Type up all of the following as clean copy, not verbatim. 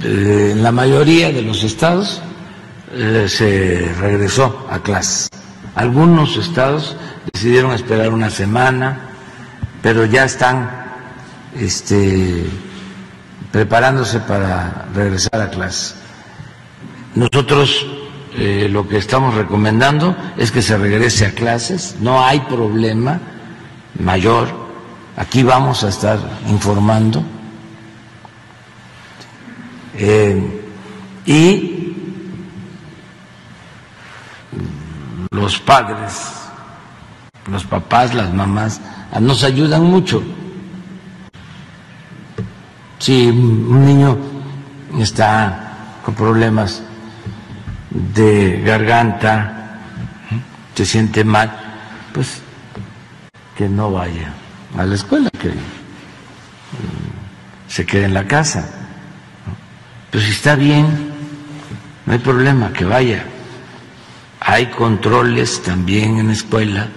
En la mayoría de los estados se regresó a clases. Algunos estados decidieron esperar una semana, pero ya están preparándose para regresar a clases. Nosotros lo que estamos recomendando es que se regrese a clases, no hay problema mayor, aquí vamos a estar informando y los padres, los papás, las mamás nos ayudan mucho. Si un niño está con problemas de garganta, se siente mal, pues que no vaya a la escuela, que se quede en la casa. Pero si está bien, no hay problema, que vaya. Hay controles también en la escuela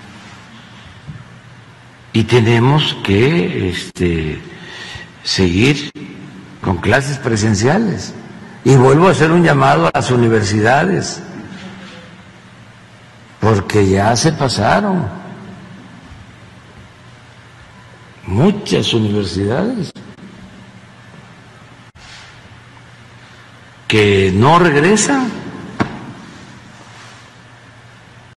y tenemos que seguir con clases presenciales. Y vuelvo a hacer un llamado a las universidades, porque ya se pasaron muchas universidades que no regresan.